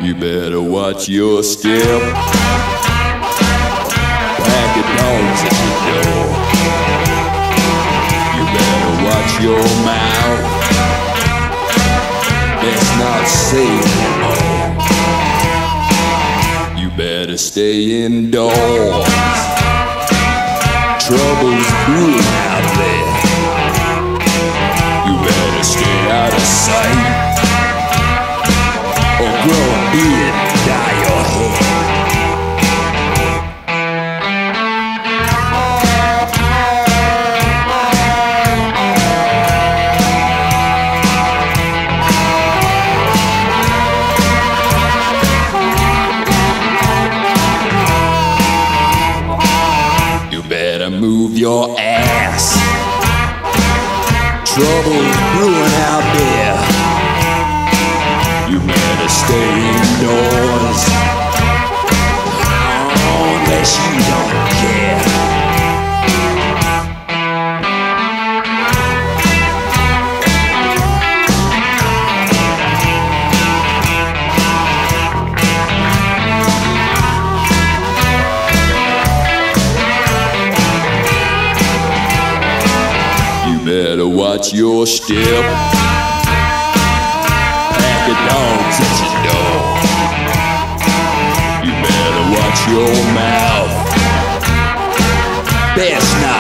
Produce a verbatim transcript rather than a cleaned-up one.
You better watch your step. Pack of dogs at your door. You better watch your mouth. That's not safe anymore. You better stay indoors. Trouble's brewing out there. You better stay out of sight, or grow a beard and dye your hair. You better move your ass. Trouble's brewing out there. You better stay indoors, unless you don't care. You better watch your step. Pack of dogs at your door. You better watch your mouth. Best not